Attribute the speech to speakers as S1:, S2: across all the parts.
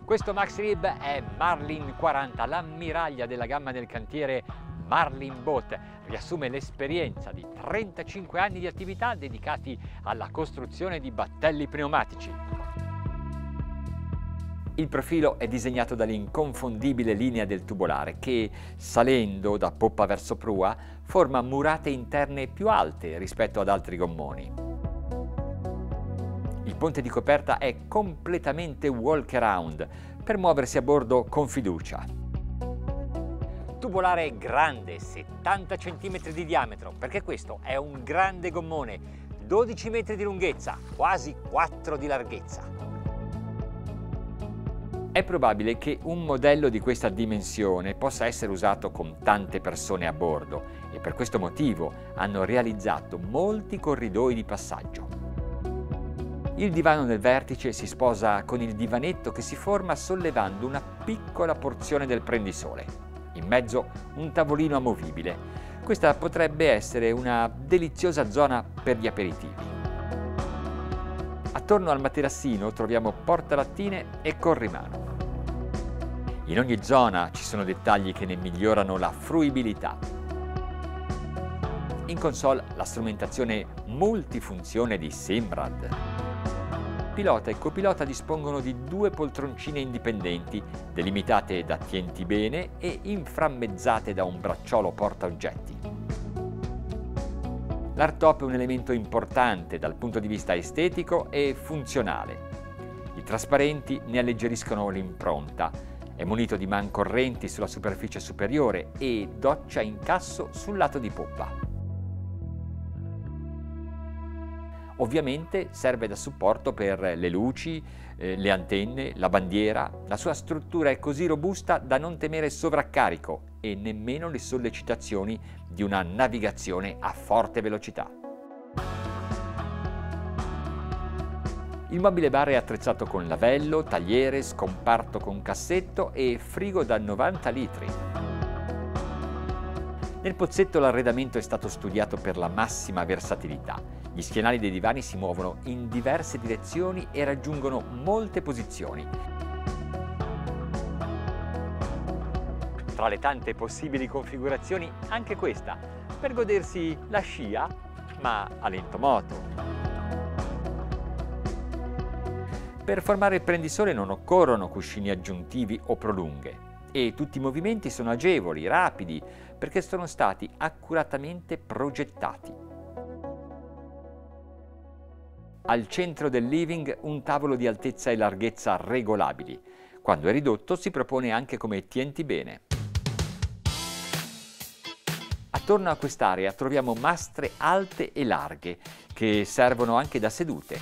S1: Questo Maxi-Lib è Marlin 40, l'ammiraglia della gamma del cantiere Marlin Boat. Riassume l'esperienza di 35 anni di attività dedicati alla costruzione di battelli pneumatici. Il profilo è disegnato dall'inconfondibile linea del tubolare che, salendo da poppa verso prua, forma murate interne più alte rispetto ad altri gommoni. Il ponte di coperta è completamente walk-around per muoversi a bordo con fiducia. Tubolare grande, 70 cm di diametro, perché questo è un grande gommone, 12 metri di lunghezza, quasi 4 di larghezza. È probabile che un modello di questa dimensione possa essere usato con tante persone a bordo e per questo motivo hanno realizzato molti corridoi di passaggio. Il divano nel vertice si sposa con il divanetto che si forma sollevando una piccola porzione del prendisole. In mezzo un tavolino amovibile. Questa potrebbe essere una deliziosa zona per gli aperitivi. Attorno al materassino troviamo portalattine e corrimano. In ogni zona ci sono dettagli che ne migliorano la fruibilità. In console la strumentazione multifunzione di Simrad. Pilota e copilota dispongono di due poltroncine indipendenti, delimitate da tienti bene e inframmezzate da un bracciolo portaoggetti. L'hardtop è un elemento importante dal punto di vista estetico e funzionale. I trasparenti ne alleggeriscono l'impronta, è munito di mancorrenti sulla superficie superiore e doccia in casso sul lato di poppa. Ovviamente serve da supporto per le luci, le antenne, la bandiera. La sua struttura è così robusta da non temere sovraccarico e nemmeno le sollecitazioni di una navigazione a forte velocità. Il mobile bar è attrezzato con lavello, tagliere, scomparto con cassetto e frigo da 90 litri. Nel pozzetto l'arredamento è stato studiato per la massima versatilità. Gli schienali dei divani si muovono in diverse direzioni e raggiungono molte posizioni. Tra le tante possibili configurazioni, anche questa, per godersi la scia, ma a lento moto. Per formare il prendisole non occorrono cuscini aggiuntivi o prolunghe e tutti i movimenti sono agevoli, rapidi, perché sono stati accuratamente progettati. Al centro del living un tavolo di altezza e larghezza regolabili. Quando è ridotto si propone anche come tienti bene. Attorno a quest'area troviamo mastre alte e larghe che servono anche da sedute.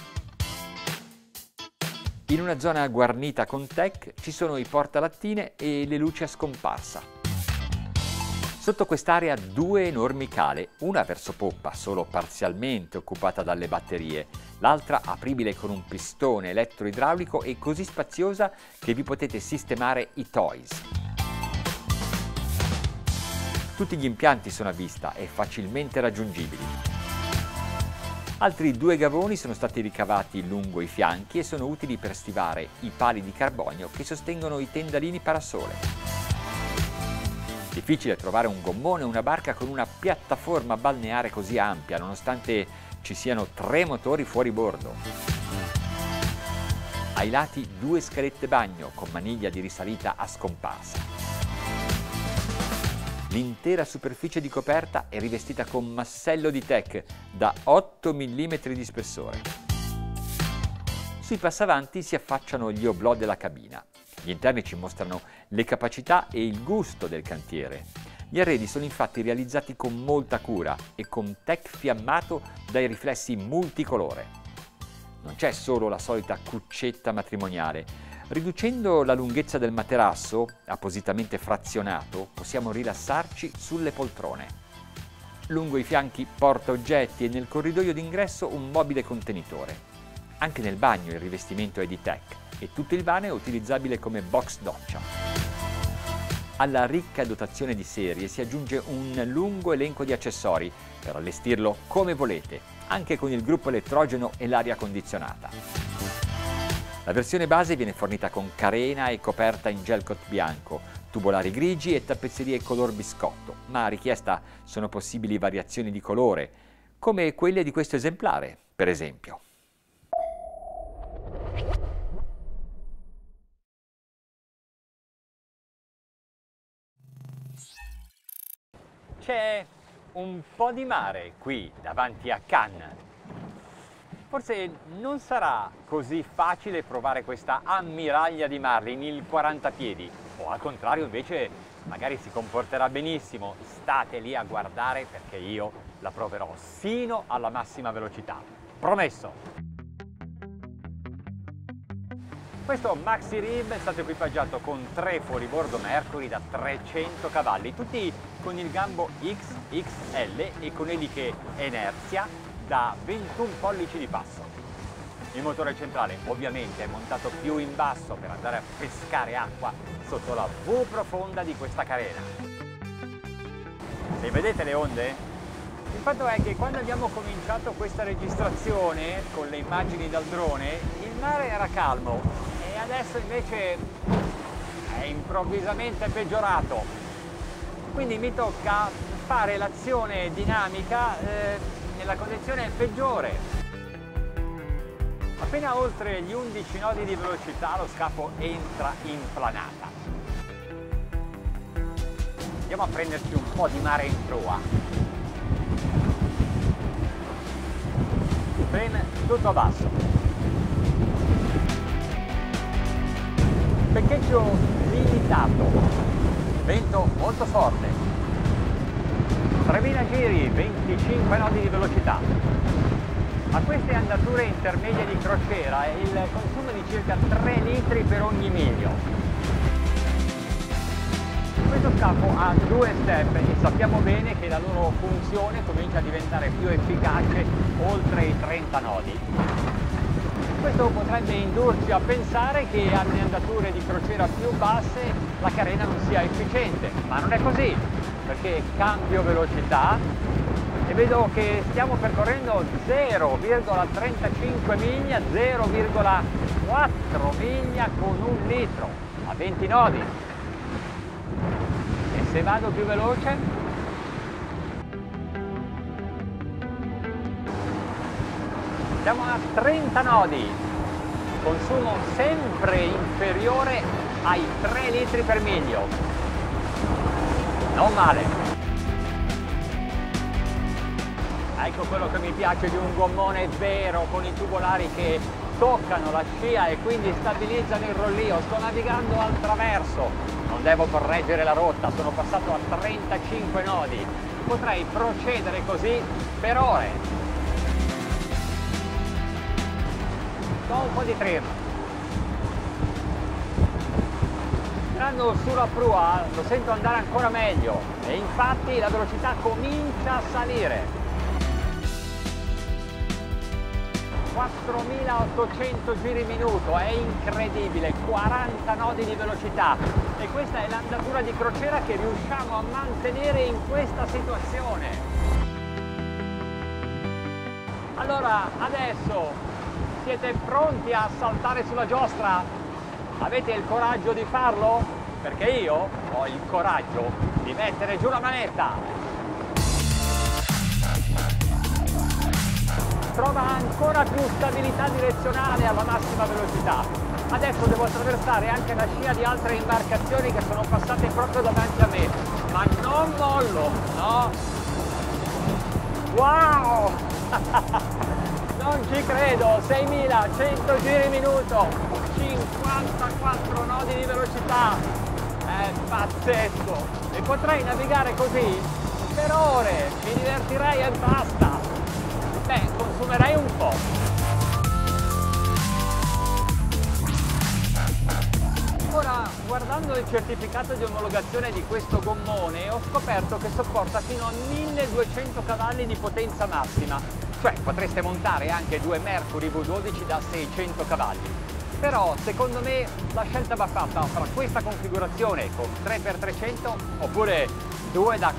S1: In una zona guarnita con tech ci sono i portalattine e le luci a scomparsa. Sotto quest'area due enormi cale, una verso poppa, solo parzialmente occupata dalle batterie, l'altra apribile con un pistone elettroidraulico e così spaziosa che vi potete sistemare i toys. Tutti gli impianti sono a vista e facilmente raggiungibili. Altri due gavoni sono stati ricavati lungo i fianchi e sono utili per stivare i pali di carbonio che sostengono i tendalini parasole. Difficile trovare un gommone o una barca con una piattaforma balneare così ampia, nonostante ci siano 3 motori fuori bordo. Ai lati 2 scalette bagno con maniglia di risalita a scomparsa. L'intera superficie di coperta è rivestita con massello di tech da 8 mm di spessore. Sui passavanti si affacciano gli oblò della cabina. Gli interni ci mostrano le capacità e il gusto del cantiere. Gli arredi sono infatti realizzati con molta cura e con tech fiammato dai riflessi multicolore. Non c'è solo la solita cuccetta matrimoniale. Riducendo la lunghezza del materasso, appositamente frazionato, possiamo rilassarci sulle poltrone. Lungo i fianchi portaoggetti e nel corridoio d'ingresso un mobile contenitore. Anche nel bagno il rivestimento è di tech e tutto il vano è utilizzabile come box doccia. Alla ricca dotazione di serie si aggiunge un lungo elenco di accessori per allestirlo come volete, anche con il gruppo elettrogeno e l'aria condizionata. La versione base viene fornita con carena e coperta in gelcoat bianco, tubolari grigi e tappezzerie color biscotto, ma a richiesta sono possibili variazioni di colore, come quelle di questo esemplare, per esempio. C'è un po' di mare qui davanti a Cannes. Forse non sarà così facile provare questa ammiraglia di Marlin, il 40 piedi, o al contrario invece magari si comporterà benissimo. State lì a guardare perché io la proverò sino alla massima velocità. Promesso! Questo Maxi Rib è stato equipaggiato con 3 fuoribordo Mercury da 300 cavalli, tutti con il gambo XXL e con eliche inerzia da 21 pollici di passo. Il motore centrale ovviamente è montato più in basso per andare a pescare acqua sotto la V profonda di questa carena. E vedete le onde? Il fatto è che quando abbiamo cominciato questa registrazione con le immagini dal drone, il mare era calmo e adesso invece è improvvisamente peggiorato. Quindi mi tocca fare l'azione dinamica nella condizione peggiore. Appena oltre gli 11 nodi di velocità lo scafo entra in planata. Andiamo a prenderci un po' di mare in prua. Frame tutto a basso. Peccheggio limitato. Vento molto forte. 3000 giri, 25 nodi di velocità. A queste andature intermedie di crociera il consumo è di circa 3 litri per ogni miglio. Questo scafo ha 2 step e sappiamo bene che la loro funzione comincia a diventare più efficace oltre i 30 nodi. Questo potrebbe indurci a pensare che alle andature di crociera più basse la carena non sia efficiente, ma non è così, perché cambio velocità e vedo che stiamo percorrendo 0,35 miglia, 0,4 miglia con 1 litro a 20 nodi. E se vado più veloce? Siamo a 30 nodi, consumo sempre inferiore ai 3 litri per miglio. Non male. Ecco quello che mi piace di un gommone vero, con i tubolari che toccano la scia e quindi stabilizzano il rollio. Sto navigando al traverso, non devo correggere la rotta, sono passato a 35 nodi. Potrei procedere così per ore. Do un po' di trim. Andando sulla prua lo sento andare ancora meglio e infatti la velocità comincia a salire. 4800 giri minuto, è incredibile, 40 nodi di velocità e questa è l'andatura di crociera che riusciamo a mantenere in questa situazione. Allora adesso siete pronti a saltare sulla giostra? Avete il coraggio di farlo? Perché io ho il coraggio di mettere giù la manetta. Trova ancora più stabilità direzionale alla massima velocità. Adesso devo attraversare anche la scia di altre imbarcazioni che sono passate proprio davanti a me, ma non mollo, no? Wow! Non ci credo, 6100 giri minuto, 54 nodi di velocità, è pazzesco e potrei navigare così per ore, mi divertirei e basta. Beh, consumerei un po'. Ora, guardando il certificato di omologazione di questo gommone, ho scoperto che sopporta fino a 1200 cavalli di potenza massima, cioè potreste montare anche 2 Mercury V12 da 600 cavalli. Però, secondo me, la scelta va fatta fra questa configurazione con 3x300 oppure 2 da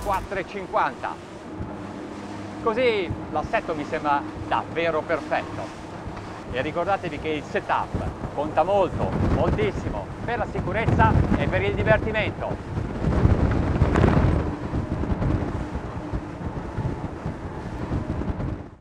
S1: 4,50. Così l'assetto mi sembra davvero perfetto. e ricordatevi che il setup conta molto, moltissimo per la sicurezza e per il divertimento.